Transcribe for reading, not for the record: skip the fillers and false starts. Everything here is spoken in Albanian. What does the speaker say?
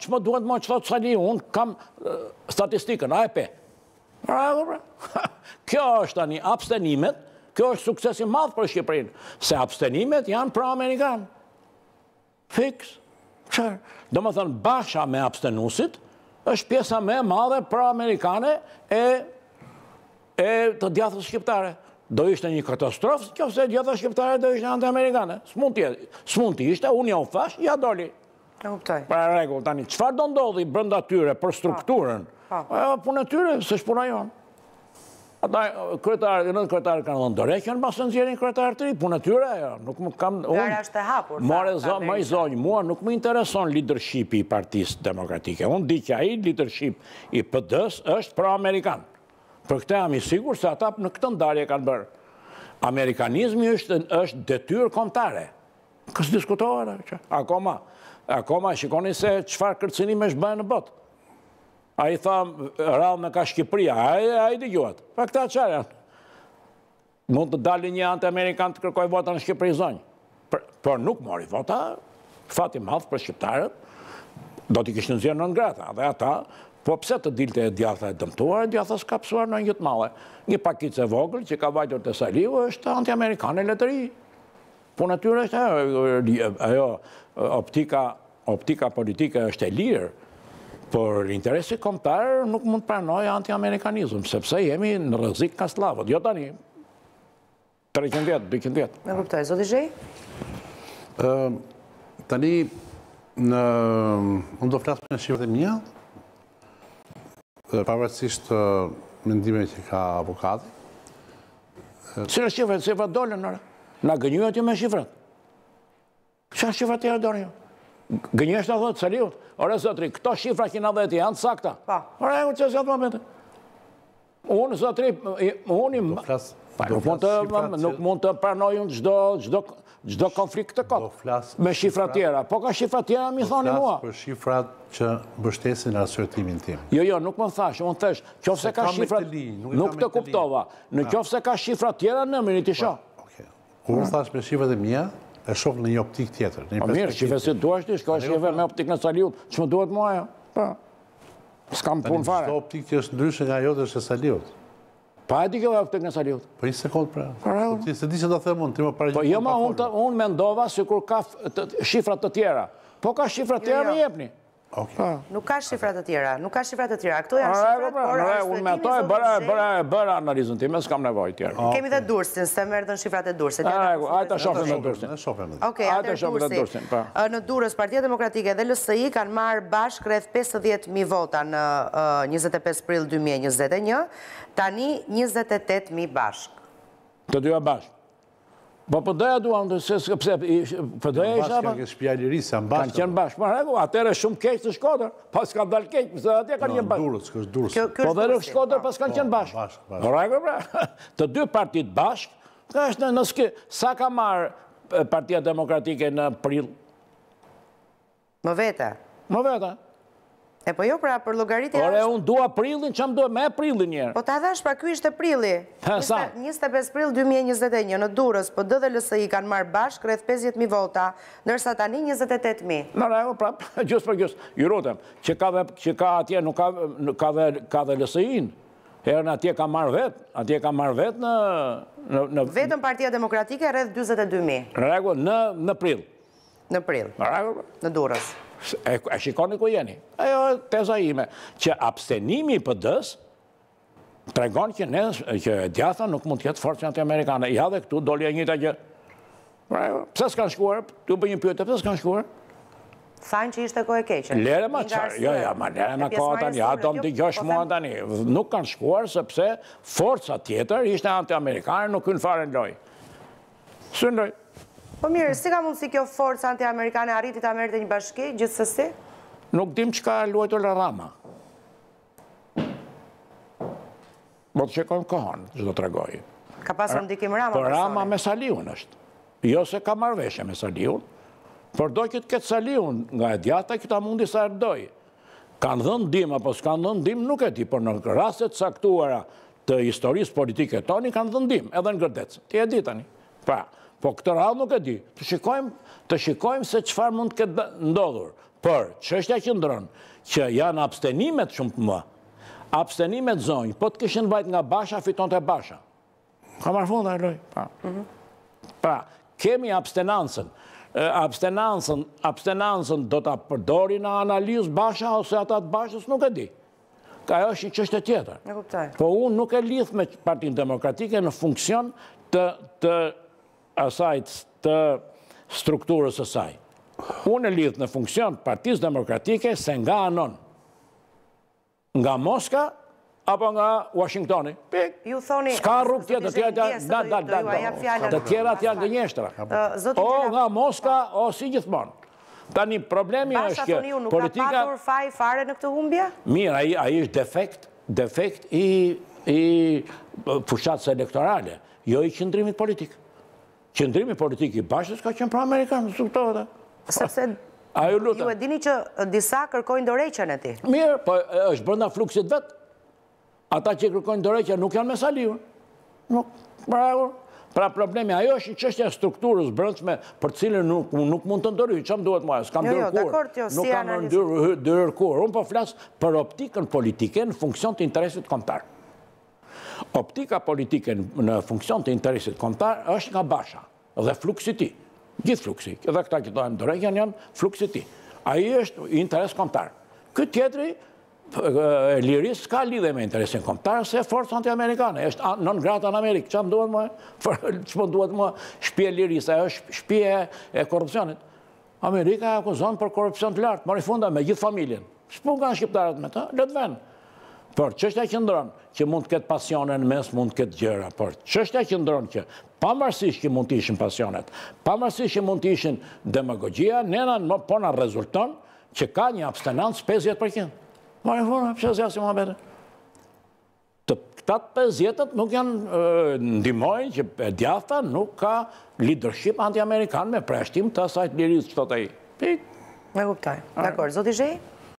që më duhet më që thotë Sali, unë kam statistikën, a e pe. Kjo është tani abstenimet, kjo është suksesi madh për Shqipërinë, se abstenimet janë pro-amerikanë. Fiks. Do më thënë, basha me abstenusit është pjesa me madhe pro-amerikane e të djathës shqiptare. Do ishte një katastrofë, kjo se djathës shqiptare do ishte anti-amerikane. S'mund të ishte, unë ja u thash, ja doli. Para rregull, tani, çfarë do ndodhi brenda tyre për strukturën? Punë e tyre, s'është puna jonë. Ata kryetarët kanë dhënë dorëheqjen pas se nxjerrin kryetar të ri, punë e tyre, nuk më kam Gara është e hapur. Më i zonjë, mua nuk më intereson leadershipi i Partisë Demokratike. Unë di që ai leadership i PD-s është pro-amerikan. Për këtë jam i sigurt se ata në këtë ndarje kanë bërë. Amerikanizmi është detyrë kombëtare. Kësë diskutohet. Akoma shikoni se çfarë kërcënimesh bëhen në botë. A i tha, rallë me ka Shqipëria, a i dëgjohet. Pa këta qërë janë. Mund të dalë një anti-amerikan të kërkoj vota në Shqipëri zonjë. Por nuk mori vota, fati madh për shqiptarët, do t'i kishtë nëzirë në ngrata. Dhe ata, po pse të dilte e djatha e dëmtuar, djatha s'ka pësuar në njëtë male. Një pakic e vogël që ka vajtur të Saliu është anti-amerikan e letëri. Punë atyre është ajo, optika politike është e lirë, por interesi kombëtar nuk mund pranoj anti-amerikanizm, sepse jemi në rrezik ka slavët. Jo tani, 300 vjetë, 200 vjetë. Me kuptoj, zoti Zhej? Tani, unë do flasë me shifrat e mia, pavarësisht mendimeve që ka avokati. Si në shifrat dolen, na gënjyët ju me shifrat. Qa shifrat tjera dolen ju? Gënjesht në thotë, Saliut, ore zotri, këto shifra kina dhe ti janë sakta. Ore, u që zëtë momentë. Unë, zotri, nuk mund të pranoj unë gjdo konflikt të kotë me shifra tjera. Po ka shifra tjera, mi thoni mua. Po flasë për shifrat që mbështesin asërtimin tim. Jo, nuk më thash, unë thesh, qofse ka shifra, nuk të kuptova, në qofse ka shifra tjera, në mëni të shoh. Kur unë thash me shifrat e mia, e shoh në një optik tjetër. Mirë, shifre si duash ti, shka shifre me optik në Saliut, që më duhet mua, ja. S'kam punë fare. Çdo optik që është ndryshe nga jote është e Saliut. Pa e di kjo optik në Saliut. Po një sekundë pra. Se di që do them unë, ti më paraqit. Po jo ma unë mendova sikur ka shifrat të tjera. Po ka shifrat të tjera më jepni. Nuk ka shifrat të tjera, Këto janë shifrat, por unë me ato e bëra analizën time, s'kam nevojë tjera. Kemi dhe Durrësin, se merr dhën shifrat e Durrësit. Ajta shofim në Durrësin. Okej, Durrësin. Në Durrës, Partia Demokratike dhe LSI kanë marrë bashkë rreth 50.000 vota në 25 prill 2021, tani 28.000 bashkë. Të dyja bashkë. Po përdoja duan, sepse përdoja isha... Bashkë kanë shpia lirisë, janë bashkë. Kanë qenë bashkë, po atere shumë keq të Shkodër, pas kanë dalë keq, pëse atje kanë qenë bashkë. Durrës. Po dhe në Shkodër pas kanë qenë bashkë. Të dy partit bashkë, ka është në ski, sa ka marë Partia Demokratike në prill? Më vete? Më vete. E po jo pra, për llogaritje... Ore, unë dua prillin, që më dua me prillin njerë. Po ta dhash, pra ky ishte prilli. 25 prill 2021 në Durrës, PD dhe LSI kanë marrë bashkë rreth 50.000 vota, ndërsa tani 28.000. Në rregull, pra, gjusë për gjusë. Ju lutem, që ka atje, nuk ka dhe LSI-in. Herën atje ka marrë vetë, në... Vetëm Partia Demokratike rreth 42.000. Në rregull, në prill. Në prill. Në Durrës. E shikoni ku jeni. Ajo teza ime, që abstenimi i PD-s tregon që djatha nuk mund të ketë forcë anti-amerikane. Ja dhe këtu doli e njëjta gjë. Pse s'kan shkuar? Tu bëj një pyetje, pse s'kan shkuar? Thanë që ishte kohë e keqe. Lere ma qarë, lere ma kohë tani, do më dëgjosh mua tani. Nuk kanë shkuar sepse forca tjetër ishte anti-amerikane, nuk kënë fare në lojë. Së në lojë. Po mirë, si ka mundësi kjo forcë anti-amerikane arriti ta merrte një bashki, gjithsesi? Nuk dim që ka luajtur Rama. Po të shikojmë kohën, që do të regojë. Ka pasur ndikim Rama? Po Rama me Saliun është. Jo se ka marrëveshje me Saliun, por do këtë këtë Saliun nga e djata, këta mundi sa erdoj. Kanë dhënë ndim, apo s'kanë dhënë ndim, nuk e di, por në rastet saktuara të historisë politike toni, kanë dhënë ndim, edhe në Gërdecë. Ti e di tani. Po këtë radhë nuk e di. Të shikojmë se qëfar mund të këtë ndodhur. Për çështja që ndron që janë abstenimet shumë të më, abstenimet zonjë, po të kishin vajt nga Basha, fitonte Basha. Ka marrë fund ai loj. Pra, kemi abstenancën. Abstenancën do ta përdori në analizë Basha ose ata të Bashës, nuk e di. Ka ajo është një çështje tjetër. E kuptoj. Po unë nuk e lidh me Partinë Demokratike në funksion të asaj të strukturës së saj. Unë e lidh në funksion Partisë Demokratike se nga anon. Nga Moska apo nga Washingtoni. Ju thoni... Ska rrugë tjetër, të tjerat janë gënjeshtra. O nga Moska, o si gjithmonë. Tani problemi është që politika... Basha thoni ju nuk ka patur faj fare në këtë humbje? Mirë, ai është defekt i fushatës elektorale, jo i qëndrimit politik. Qëndrimi politik i Bashës ka qenë pro-amerikanë, suptohet. Sepse ju e dini që disa kërkojnë dorëheqjen e tij. Mirë, po është brenda fluksit vet. Ata që kërkojnë dorëheqje nuk janë me Saliun. Pra problemi ajo është një çështje e strukturës brendshme për cilën nuk mund të ndryj. Çfarë duhet mua? S'kam ndërkur. Nuk kam ndërkur. Unë po flas për optikën politike në funksion të interesit kombëtar. Optika politike në funksion të interesit kombëtar është nga Basha dhe fluksi i tij. Gjithë fluksi. Edhe këta që dojnë dorëheqjen janë fluksi i tij. Ai është interes kombëtar. Ky tjetri liris s'ka lidhe me interesin kombëtar se forca anti-amerikane. Është non grata në Amerikë. Çfarë duhet mua? Ç'po duhet mua? Shtëpia e lirisë, ajo është shtëpia e korrupsionit. Amerika akuzon për korrupsion të lartë, mori funda me gjithë familjen. S'po kanë shqiptarët me ta, le të vënë. Por çështja që ndron që mund të ketë pasione në mes, mund të ketë gjëra, por çështja që ndron që pavarësisht që mund të ishin pasionet, pavarësisht që mund të ishin demagogjia, po na rezulton që ka një abstenancë 50%. Marë funa, pëse zjasi më bete. Këta 50% nuk janë ndihmojnë që e djathta nuk ka leadership anti-amerikan me preshtim të asaj të lirisë që të i. Me kuptoj. Dakor, zoti Zhej?